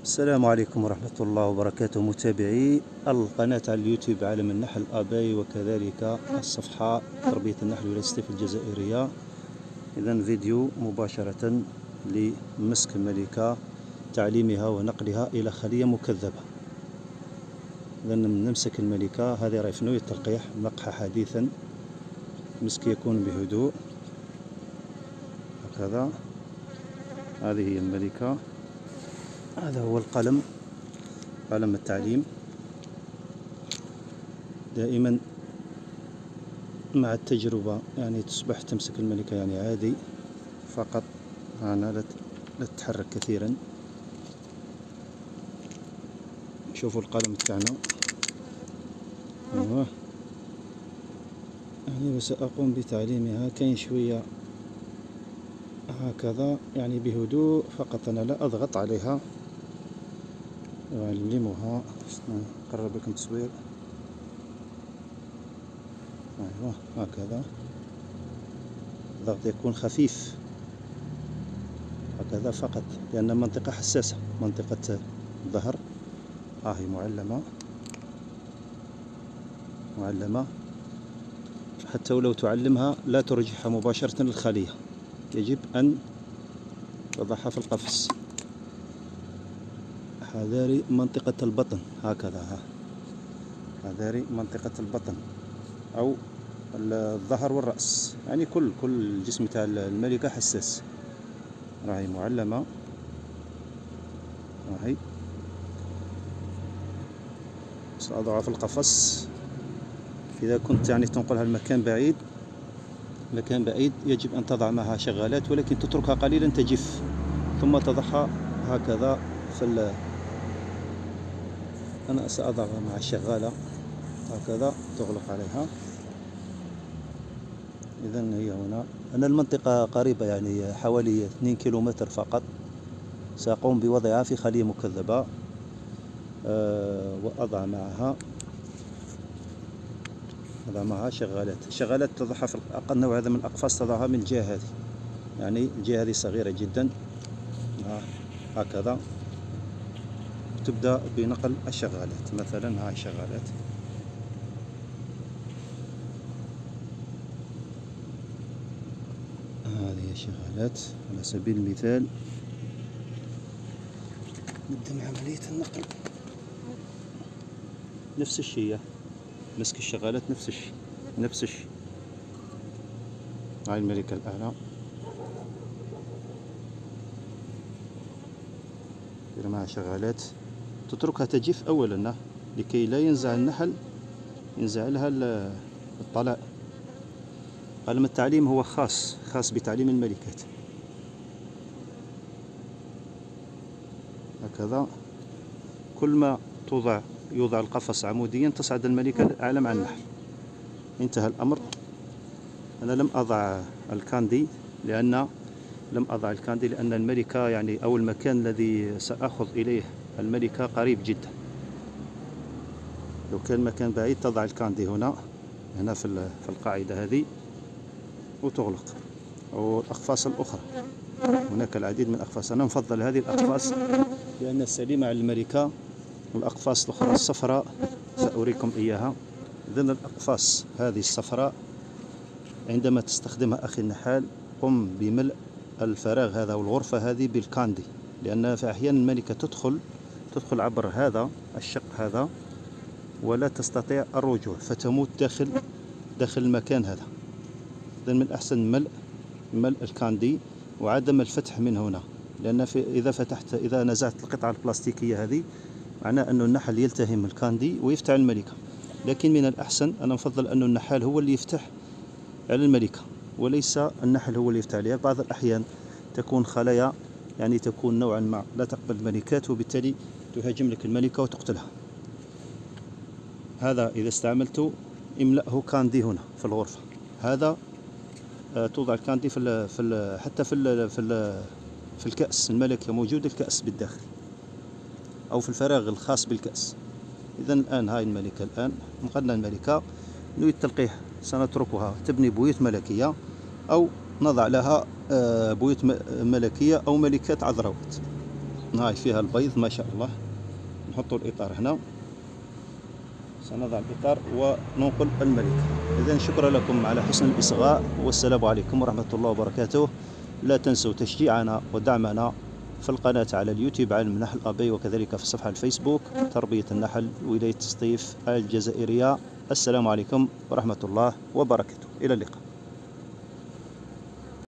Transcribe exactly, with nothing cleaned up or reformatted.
السلام عليكم ورحمة الله وبركاته، متابعي القناة على اليوتيوب عالم النحل آباي، وكذلك الصفحة تربية النحل والستيف الجزائرية. إذن فيديو مباشرة لمسك الملكة، تعليمها ونقلها إلى خلية مكذبة. إذن نمسك الملكة هذه راهي في نوع التلقيح، نقحها حديثا. مسك يكون بهدوء هكذا. هذه هي الملكة، هذا هو القلم، قلم التعليم. دائما مع التجربة يعني تصبح تمسك الملكة يعني عادي، فقط أنا لا تتحرك كثيرا. شوفوا القلم تاعنا، ايوه يعني سأقوم بتعليمها كاين شوية هكذا يعني بهدوء فقط، أنا لا أضغط عليها، أعلمها. نقرب لكم تصوير، أيوة هكذا. الضغط يكون خفيف هكذا فقط، لأن منطقة حساسة، منطقة الظهر. ها هي معلمة معلمة حتى ولو تعلمها لا ترجعها مباشرة للخلية، يجب أن تضعها في القفص. حذاري منطقة البطن هكذا، ها حذاري منطقة البطن أو الظهر والرأس، يعني كل كل الجسم تاع الملكة حساس. راهي معلمة، راهي سأضعها في القفص. إذا كنت يعني تنقلها لمكان بعيد، مكان بعيد يجب أن تضع معها شغالات، ولكن تتركها قليلا تجف، ثم تضعها هكذا في ال... أنا سأضعها مع الشغالة هكذا، تغلق عليها. إذن هي هنا، أنا المنطقة قريبة يعني حوالي اثنين كيلومتر فقط. سأقوم بوضعها في خلية مكذبة، أه وأضع معها أضع معها شغالات. الشغالات تضعها في أقل نوع هذا من الأقفاص، تضعها من الجهة هذه، يعني الجهة هذه صغيرة جدا هكذا. تبدأ بنقل الشغالات، مثلا هاي شغالات، هذه شغالات على سبيل المثال. نبدأ من عملية النقل، نفس الشيء، مسك الشغالات نفس الشيء نفس الشيء. هاي الملكة الأعلى، دير معها شغالات، تتركها تجف أولا لكي لا ينزع النحل، ينزع لها الطلاء. قلم التعليم هو خاص خاص بتعليم الملكات هكذا. كل ما توضع يوضع القفص عموديا تصعد الملكة أعلى مع النحل. انتهى الأمر. أنا لم أضع الكاندي لأن لم أضع الكاندي لأن الملكة يعني أو المكان الذي سأخذ إليه الملكة قريب جدا. لو كان مكان بعيد تضع الكاندي هنا هنا في في القاعدة هذه وتغلق، أو الأقفاص الأخرى. هناك العديد من الأقفاص، أنا نفضل هذه الأقفاص لأنها سليمة على الملكة. والأقفاص الأخرى الصفراء سأريكم إياها. إذن الأقفاص هذه الصفراء عندما تستخدمها أخي النحال، قم بملء الفراغ هذا والغرفة هذه بالكاندي، لأن في أحيان الملكة تدخل تدخل عبر هذا الشق هذا ولا تستطيع الرجوع، فتموت داخل داخل المكان هذا. إذن من الأحسن ملء ملء الكاندي وعدم الفتح من هنا، لأن في إذا فتحت إذا نزعت القطعة البلاستيكية هذه معناه أن النحل يلتهم الكاندي ويفتح الملكة. لكن من الأحسن، أنا أفضل أن النحال هو اللي يفتح على الملكة وليس النحل هو اللي يفتح عليها. بعض الأحيان تكون خلايا يعني تكون نوعا ما لا تقبل الملكات، وبالتالي تهاجم لك الملكة وتقتلها. هذا إذا استعملت املأه كاندي هنا في الغرفة. هذا توضع الكاندي في ال في ال حتى في ال في ال في الكأس الملكة، موجود الكأس بالداخل أو في الفراغ الخاص بالكأس. إذن الآن هاي الملكة، الآن نقلنا الملكة، نريد التلقيح، سنتركها تبني بيوت ملكية أو نضع لها بيوت ملكية أو ملكات عذراوات. هاي فيها البيض ما شاء الله. نحط الإطار هنا، سنضع الإطار وننقل الملكة. إذن شكرا لكم على حسن الإصغاء، والسلام عليكم ورحمة الله وبركاته. لا تنسوا تشجيعنا ودعمنا في القناة على اليوتيوب علم النحل أبي، وكذلك في صفحة الفيسبوك تربية النحل ولاية سطيف الجزائرية. السلام عليكم ورحمة الله وبركاته، إلى اللقاء.